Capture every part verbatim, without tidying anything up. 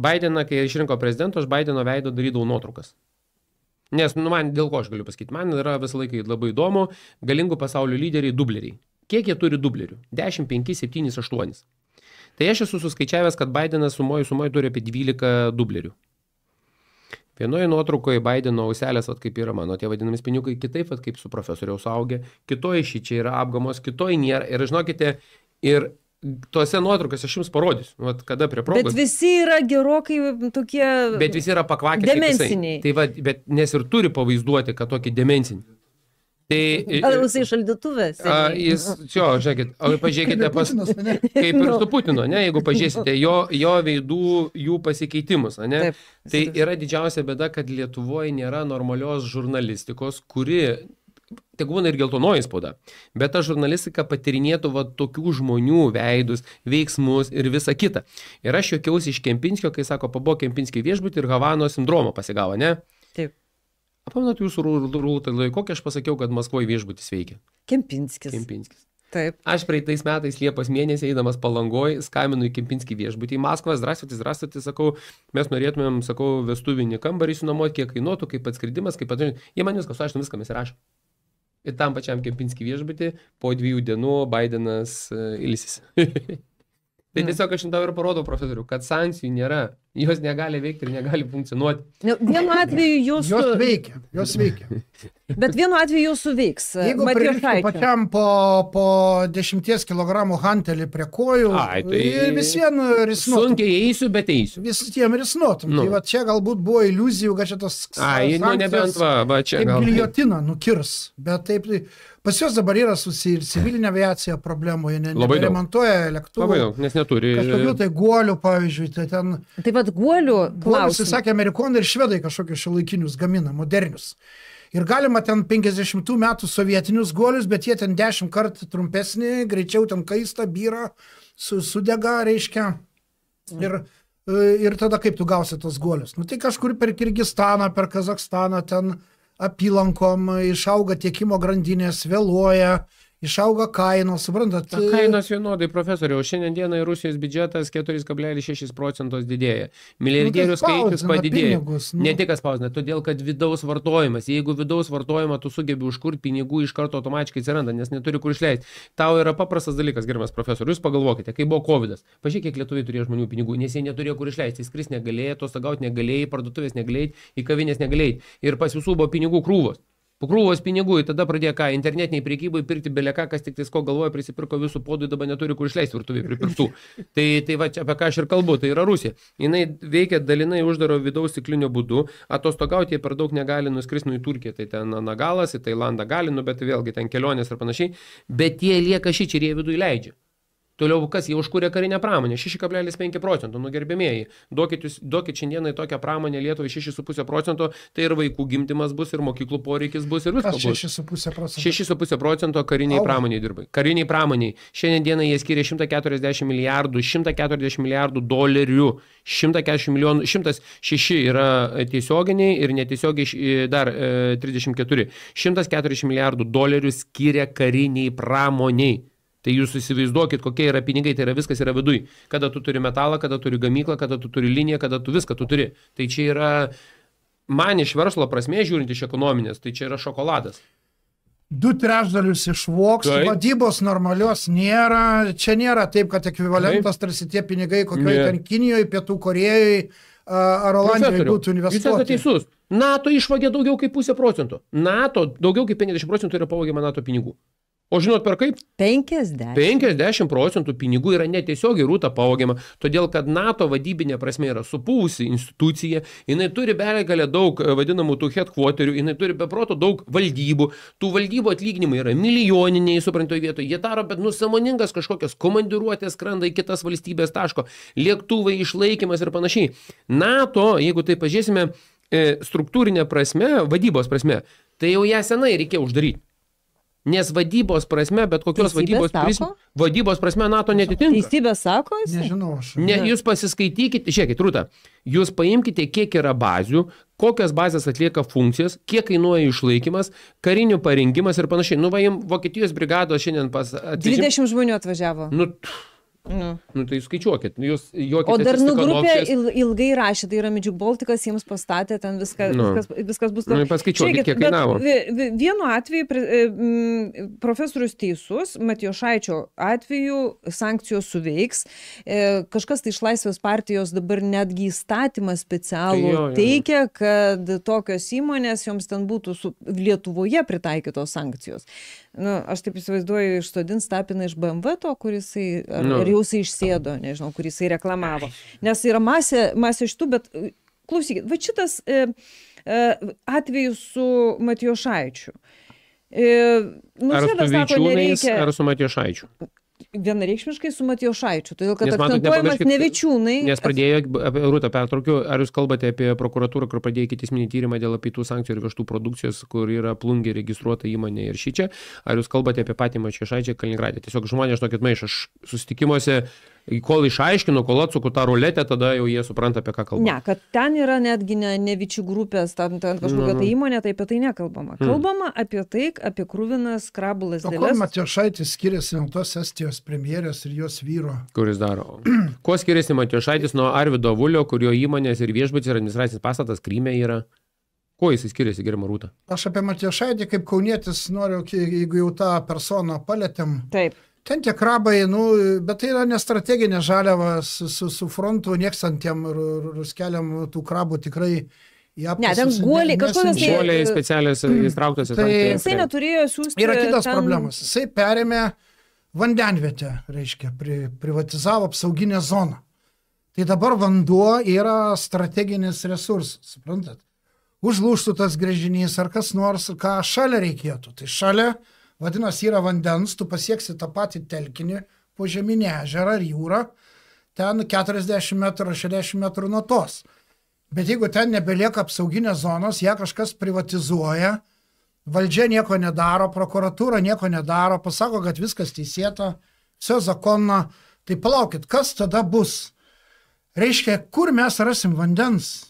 Bideną, kai išrinko prezidento, aš Bideno veido darydavau nuotraukas. Nes, nu, man dėl ko aš galiu pasakyti, man yra visą laiką labai įdomu, galingų pasaulio lyderiai, dubleriai. Kiek jie turi dublerių? dešimt, penki, septyni, aštuoni. Tai aš esu suskaičiavęs, kad Bidenas sumoju sumoju turi apie dvylika dublerių. Vienoje nuotraukoje Bideno auselės, vat, kaip yra mano, tie vadinami spiniukai, kitaip, vat, kaip su profesoriaus augė, kitoje šičia yra apgamos, kitoje nėra. Ir žinokite, ir tuose nuotraukose aš jums parodysiu, vat, kada prie progos. Bet visi yra gerokai tokie Bet visi yra pakvakę. demensiniai. Tai va, bet nes ir turi pavaizduoti, kad tokį demensinį. Tai, Ar jisai šaldytuvės? A, jis, jo, žiūrėkit, o pažiūrėkite, pas, kaip ir su Putino, ne, jeigu pažiūrėsite jo, jo veidų, jų pasikeitimus, ne, Taip, tai yra didžiausia bėda, kad Lietuvoje nėra normalios žurnalistikos, kuri, tai būna ir geltonoji spauda, bet ta žurnalistika patirinėtų va, tokių žmonių veidus, veiksmus ir visa kita. Ir aš juokiausi iš Kempinskio, kai sako, pabuvo Kempinskio viešbutį ir Havanos sindromo pasigavo, ne? Taip. Apamenat jūsų rūtai, kokį aš pasakiau, kad Maskvoje viešbutis veikia? Kempinskis. Kempinskis. Taip. Aš praeitais metais Liepos mėnesį eidamas Palangoj, skambinu į Kempinskį viešbutį į Maskvą, zdrastyti, zdrastyti, sakau, mes norėtumėm, sakau, vestuvinį kambarį sunuomoti, kiek kainuotų, kaip atskridimas, kaip atžinti. Jie man viską suašino, viską mes įrašo. Ir tam pačiam Kempinskį viešbutį po dviejų dienų Bidenas uh, ilsis. Tai tiesiog aš tau ir parodau, profesoriu, kad sankcijų nėra, jos negali veikti ir negali funkcionuoti. Vienu atveju jūs... Jos veikia, jos veikia. Bet vienu atveju jūsų veiks. Jeigu pririštų pačiam po, po dešimties kilogramų hantelį prie kojų, Ai, tai ir vis vien risnuotum. Sunkiai eisiu, bet eisiu. Vis tiem risnuotum. Nu. Tai va čia galbūt buvo iliuzijų, kad čia tos Ai, nu nebent va, va čia kaip gal. giljotiną nukirs. Bet taip, pas juos dabar yra susi ir civilinė aviacija problemų, jie ne, neberemontuoja lėktuvų. Labai daug, nes neturi. Kažkokių tai guolių, pavyzdžiui, tai ten... Taip pat guolių Guolius, klausimų. sakė, amerikonai ir švedai kažkokius šiuolaikinius gamina, modernius. Ir galima ten penkiasdešimtų metų sovietinius guolius, bet jie ten dešimt kartų trumpesni, greičiau ten kaista, byra, su, sudega, reiškia. Ir, ir tada kaip tu gausi tos guolius? Nu tai kažkur per Kirgistaną, per Kazakstaną, ten apylankom išauga tiekimo grandinės, vėluoja, išauga kainos, suprantat? Ta kainos vienodai, profesoriau, šiandien dienai Rusijos biudžetas keturi kablelis šeši procentus didėja. Milijardierių Nu, tai skaičius spausdina padidėja. pinigus, nu. Ne tik kas spausdina, todėl kad vidaus vartojimas. Jeigu vidaus vartojimą tu sugebi užkurti, pinigų iš karto automatiškai atsiranda, nes neturi kur išleisti. Tau yra paprastas dalykas, gerbiamas profesorius, jūs pagalvokite, kai buvo kovidas. Pažiūrėk, kiek lietuviai turėjo žmonių pinigų, nes jie neturėjo kur išleisti. Skris negalėjo, atostogauti negalėjai, parduotuvės negalėjai, į kavinės negalėjai. Ir pas visų buvo pinigų krūvos. Po krūvos pinigų, ir tada pradėjo ką, internetiniai prekybai pirkti beleką, kas tik tais ko galvoja, prisipirko visų podų, dabar neturi kur išleisti virtuvėje pripirktų. Tai, tai va, čia apie ką aš ir kalbu, tai yra Rusija. Jis veikia dalinai uždaro vidaus stiklinio būdu, atostogauti jie per daug negali nuskristi nu į Turkiją, tai ten Nagalas, į Tailandą gali, nu, bet vėlgi ten kelionės ir panašiai, bet jie lieka šičia ir jie vidų įleidžia. Toliau kas, jie užkūrė karinę pramonę, šeši kablelis penki procentų, nu gerbėmėjai. Duokit, duokit šiandienai tokią pramonę Lietuvai šeši su puse procentų, tai ir vaikų gimdymas bus, ir mokyklų poreikis bus, ir viskas bus. šeši su puse procentų. šeši su puse procento kariniai Auga. pramoniai dirbai. Kariniai pramoniai. Šiandien dienai jie skiria šimtą keturiasdešimt milijardų, šimtą keturiasdešimt milijardų dolerių, šimtą keturiasdešimt milijonų, šimtas šeši yra tiesioginiai ir netiesiogiai dar e, trisdešimt keturi. šimtas keturiasdešimt milijardų dolerių skiria kariniai pramoniai. Tai jūs įsivaizduokit, kokie yra pinigai, tai yra viskas yra viduj. Kada tu turi metalą, kada turi gamyklą, kada tu turi liniją, kada tu viską tu turi. Tai čia yra, man iš verslo prasmės žiūrint iš ekonominės, tai čia yra šokoladas. Du trečdalius išvoks, Taip. vadybos normalios nėra, čia nėra taip, kad ekvivalentas tarsi tie pinigai kokioje Ne. ten Kinijoje, Pietų Korejoje ar Olandijoje Profesoriau, būtų jūs esate investuoti. teisus. NATO išvogė daugiau kaip pusę procentų. NATO daugiau kaip penkiasdešimt procentų yra pavogiama NATO pinigų. O žinot per kaip? penkiasdešimt. penkiasdešimt procentų pinigų yra netiesiogiai rūta pavogiama, todėl kad NATO vadybinė prasme yra supūvusi institucija, jinai turi begalę daug vadinamų tų headquarterių, jinai turi beproto daug valdybų, tų valdybų atlyginimai yra milijoniniai, suprantoje vietoje, jie daro, bet nusamoningas kažkokios komandiruotės skrenda į kitas valstybės taško, lėktuvai, išlaikymas ir panašiai. NATO, jeigu tai pažiūrėsime struktūrinė prasme, vadybos prasme, tai jau ją senai reikėjo uždaryti. Nes vadybos prasme, bet kokios Teisybės vadybos, pris, sako? vadybos prasme NATO netitinka. Teisybė sako jis? Nežinau aš. Ne, jūs pasiskaitykite, žiūrėkit, Rūta, jūs paimkite, kiek yra bazių, kokias bazės atlieka funkcijas, kiek kainuoja išlaikymas, karinių parengimas ir panašiai. Nu, va, jums Vokietijos brigados šiandien pas... atvežim- dvidešimt žmonių atvažiavo. Nu, Nu. Nu, tai skaičiuokit. Jūs juokitės O dar iš nu grupė Tikhanovskės. il, ilgai rašė, tai yra Midžių Baltikas, jiems pastatė, ten viską, Nu. viskas, viskas bus... Nu, paskaičiuokit, Žiūrėkit, kiek bet kainavo. vi- vi- Vienu atveju pre- e, m, profesorius teisus, Matijošaičio atveju sankcijos suveiks. E, Kažkas tai iš Laisvės partijos dabar netgi įstatymą specialų Tai jo, jo, jo. teikia, kad tokios įmonės, joms ten būtų su Lietuvoje pritaikytos sankcijos. Nu, aš taip įsivaizduoju, išsodins Tapiną iš B M W to, kuris jisai, ar, Nu. ar jau jisai išsėdo, nežinau, kurį jisai reklamavo. Nes yra masė, masė šitų, bet e, klausykit, va šitas e, e, atvejis su Matijošaičiu. E, nu, Ar su sako, Vaičiūnais, nereikia ar su Matijošaičiu? vienareikšmiškai su Matijošaičiu, todėl kad Nes matot, akcentuojamas nepamirškit, ne Vaičiūnai. Nes pradėjo, apie Rūtą pertraukiu, ar jūs kalbate apie prokuratūrą, kur pradėjo ikiteisminį tyrimą dėl apeitų sankcijų ir vežtų produkcijos, kur yra plungė registruota įmonė ir šičia, ar jūs kalbate apie patį Matijošaičio Kaliningrade? Tiesiog žmonės, žinokit, maišą, aš susitikimuose, kol išaiškinu, kol atsuku tą ruletę, tada jau jie supranta, apie ką kalba. Ne, kad ten yra netgi ne, ne Vičių grupės, ten, ten kažkokia Nu, nu. tai įmonė, tai apie tai nekalbama. Kalbama apie tai, apie krūvinas krabulas O kuo dėlės. Matijošaitis skiriasi nuo tos Estijos premjerės ir jos vyro? Kuris daro. Kuo skiriasi Matijošaitis nuo Arvydo Avulio, kurio įmonės ir viešbutis ir administracinis pastatas Kryme yra? Kuo jis skiriasi, gerima Rūta? Aš apie Matijošaitį kaip kaunietis noriu, ki- jeigu jau tą personą palėtėm. Taip. Ten tie krabai, nu, bet tai yra nestrateginė žaliava su, su, su frontu, nieks ant tiem ru- ru- ruskeliam tų krabų tikrai į apkasus. Ne, ten guoliai, kažkokios tai- Žuoliai specialias įstrauktas į Tai- sankcijas. Jisai neturėjo siūsti. Yra kitos ten- problemos. Jisai perėmė vandenvietę, reiškia, pri, privatizavo apsauginę zoną. Tai dabar vanduo yra strateginis resursas, suprantat? Užlūštų tas grėžinys ar kas nors, ką šalia reikėtų. Tai šalia, vadinasi, yra vandens, tu pasieksi tą patį telkinį, požeminį ežerą ar jūrą, ten keturiasdešimt metrų, šešiasdešimt metrų nuo tos. Bet jeigu ten nebelieka apsauginės zonos, ją kažkas privatizuoja, valdžia nieko nedaro, prokuratūra nieko nedaro, pasako, kad viskas teisėta, viso zakonna, tai palaukit, kas tada bus? Reiškia, kur mes rasim vandens?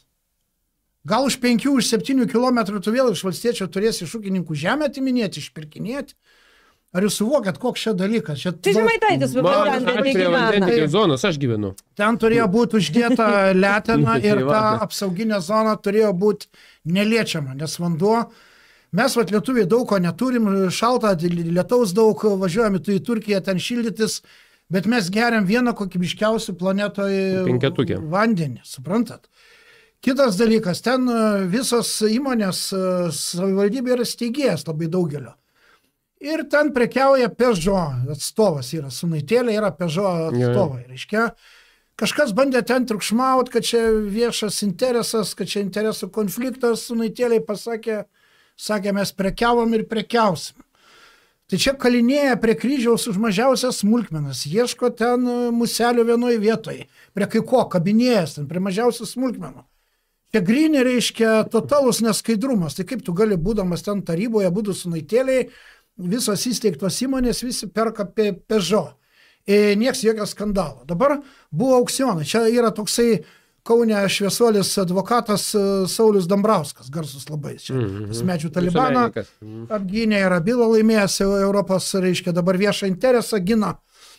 Gal už penkių, už septynių kilometrų tu vėl iš valstiečio turėsi iš ūkininkų žemę atiminėti, išpirkinėti? Ar jūs suvokėt, koks čia dalykas? Čia Tai Žemaitaitis Man, aš vandenvietėje prie gyvena. vandenvietės zonos, aš gyvenu. Ten turėjo būti uždėta letena ir ta apsauginė zona turėjo būti neliečiama, nes vanduo, mes vat lietuviai daug ko neturim, šalta, lietaus daug, važiuojame tu į Turkiją ten šildytis, bet mes geriam vieną kokybiškiausių planetoje Penketukę. vandenį, suprantat? Kitas dalykas, ten e, visos įmonės e, savivaldybė yra steigėjas labai daugelio. Ir ten prekiauja Peugeot atstovas yra, sunaitėlė yra Peugeot atstovai. Reiškia, kažkas bandė ten triukšmaut, kad čia viešas interesas, kad čia interesų konfliktas, sunaitėliai pasakė, sakė, mes prekiavom ir prekiausim. Tai čia kalinėja prie kryžiaus už mažiausias smulkmenas, ieško ten e, muselio vienoje vietoje, prie kai ko kabinėjas, ten prie mažiausių smulkmenų. Čia grinė reiškia totalus neskaidrumas, tai kaip tu gali būdamas ten taryboje, būdų sunaitėliai, visos įsteigtos įmonės visi perka pe, Peugeot. E, nieks jokio skandalo. Dabar buvo aukcionai, čia yra toksai Kaune šviesuolis advokatas e, Saulius Dambrauskas, garsus labai, čia mm-hmm. medžių talibaną Mm. apgynė, yra bylą laimėjęs Europos, reiškia, dabar viešą interesą gina.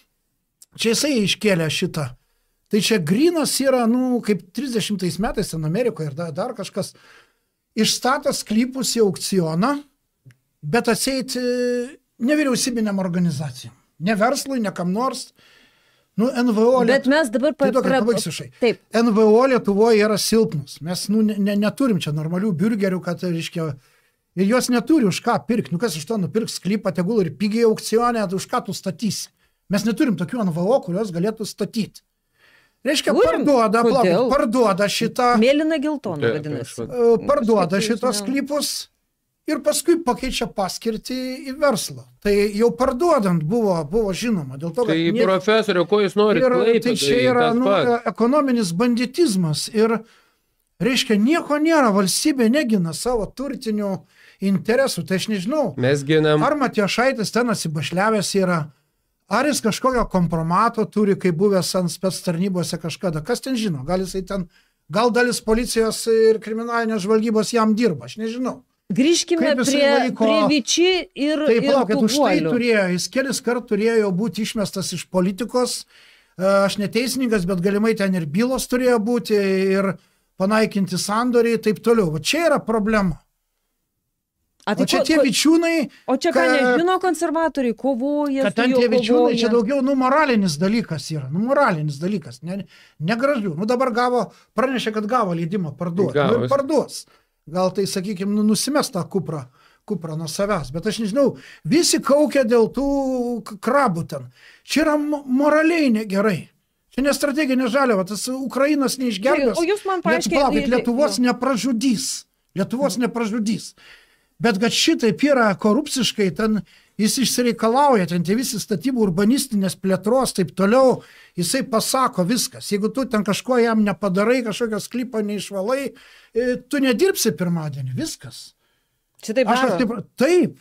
Čia jisai iškėlė šitą. Tai čia grynas yra, nu, kaip trisdešimtais metais ten Amerikoje ir dar, dar kažkas išstatęs sklypus į aukcioną, bet atseit nevyriausybiniam organizacijom. Ne verslui, ne kam nors. Nu, N V O Bet mes dabar... Tai pa- duok, pra- pabaigsiu šai. Taip. N V O Lietuvoje yra silpnus. Mes nu, ne, neturim čia normalių biurgerių, kad, reiškia, ir jos neturi už ką pirkti. Nu, kas iš to nupirks sklypą, tegul ir pigiai aukcionė, už ką tu statysi. Mes neturim tokių N V O, kurios galėtų statyti. Reiškia, Turim. parduoda, Kodėl? plaukit, parduoda šitą, Mėlyna geltona Taip, vadinasi. taip, e, parduoda Kažkaip šitos nežinau. sklypus ir paskui pakeičia paskirtį į verslą. Tai jau parduodant buvo, buvo žinoma. Dėl to, kad Tai niek- profesoriu, ko jūs norite? Ir tai čia yra nu, ekonominis banditizmas ir, reiškia, nieko nėra, valstybė negina savo turtinių interesų. Tai aš nežinau, Mes ginam. ar Matijošaitis ten atsibašliavęs yra, ar jis kažkokio kompromato turi, kai buvęs ant spec tarnybose kažkada. Kas ten žino? Gal jisai ten, gal dalis policijos ir kriminalinės žvalgybos jam dirba, aš nežinau. Grįžkime Kaip jisai prie, laiko- prie Viči ir, Tai ir palaukit, tų už tai guolių. turėjo, jis kelis kart turėjo būti išmestas iš politikos, aš neteisininkas, bet galimai ten ir bylos turėjo būti, ir panaikinti sandoriai, taip toliau. Va čia yra problema. A, O čia tie Vičiūnai... O čia ką nežino konservatoriai, kovoja, kad ten tie Vičiūnai, čia daugiau, nu, moralinis dalykas yra, nu, moralinis dalykas, ne, negražiu. Nu, dabar gavo, pranešė, kad gavo leidimą parduoti. Nu, ir parduos. Gal tai, sakykime, nu, nusimes tą kuprą, kuprą nuo savęs. Bet aš nežinau, visi kaukia dėl tų krabų ten. Čia yra moraliai negerai. Čia ne strateginė žaliava, tas Ukrainos neišgelbės. O jūs man paaiškinkite. Lietuvos nepražudys. Lietuvos nepražudys. Bet kad šitaip yra korupciškai, ten jis išsireikalauja, ten tie visi statybų urbanistinės plėtros, taip toliau, jisai pasako viskas. Jeigu tu ten kažko jam nepadarai, kažkokio sklypo neišvalai, tu nedirbsi pirmadienį, viskas. Šitaip aš daro. Taip, taip.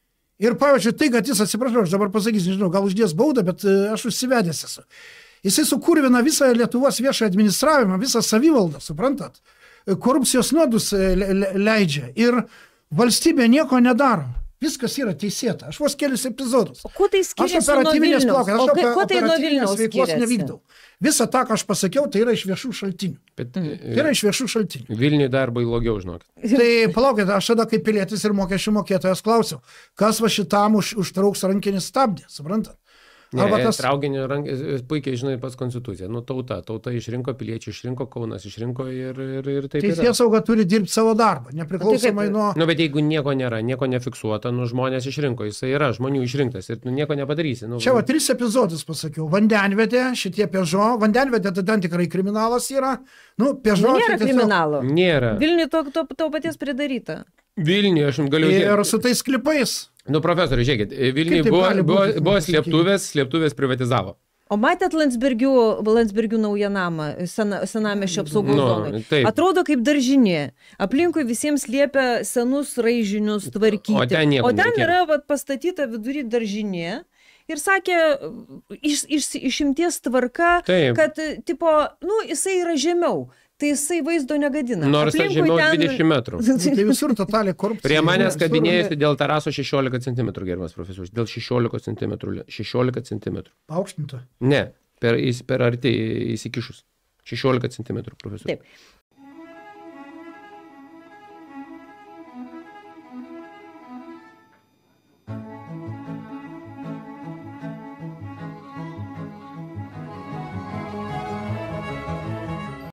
Ir pavyzdžiui, tai, kad jis, atsiprašau, aš dabar pasakysiu, nežinau, gal uždės baudą, bet aš užsivedęs esu. Jisai sukurvina visą Lietuvos viešą administravimą, visą savivaldą, suprantat? Korupcijos nuodus leidžia ir valstybė nieko nedaro. Viskas yra teisėta. Aš vos kelius epizodus. O kuo tai skiriasi nuo Vilniaus? Plakas, aš o kai, kuo tai nuo Vilniaus veiklos nevykdau. Visą tą, ką aš pasakiau, tai yra iš viešų šaltinių. Bet, tai yra iš viešų šaltinių. Vilniui darbai blogiau, žinokit. Tai palaukit, aš tada kaip pilietis ir mokesčių mokėtojas klausiau, kas va šitam už, užtrauks rankinį stabdį, suprantat? Ne, tas... traukinį rank... puikiai žinai pats konstitucija. Nu, tauta. Tauta išrinko, piliečių išrinko, Kaunas išrinko ir, ir, ir taip yra. Teisėsauga turi dirbti savo darbą, nepriklausomai nuo... Nu, bet jeigu nieko nėra, nieko nefiksuota, nu, žmonės išrinko, jisai yra žmonių išrinktas ir nu, nieko nepadarysi. Nu, čia va, tris epizodus pasakiau. Vandenvietė, šitie Peugeot, vandenvietė tai ten tikrai kriminalas yra. Nu, Peugeot... Nėra tiesiog... kriminalo. Nėra. Vilniui to, to, to paties pridaryta. Vilniui, aš jums galiu... Ir su tais klipais. Nu, profesoriai, žiūrėkit, Vilniui buvo, buvo, buvo slėptuvės, slėptuvės privatizavo. O matėt Landsbergių, Landsbergių naują namą, sena, senamiesčio apsaugos no, zonai? Taip. Atrodo kaip daržinė. Aplinkui visiems liepia senus raižinius tvarkyti. O ten, o ten yra vat, pastatyta vidury daržinė. Ir sakė, iš, iš, išimties tvarka, taip. Kad, tipo, nu, jisai yra žemiau. Tai jisai vaizdo negadina. Nors aš žemiau ten... dvidešimt metrų. Tai visur totaliai korupcija. Prie manęs kabinėjusi dėl teraso šešiolika centimetrų, gerbiamas profesorius. Dėl šešiolika centimetrų. šešiolika centimetrų. Aukštinta? Ne, per, per arti įsikišus. šešiolika centimetrų, profesorius. Taip.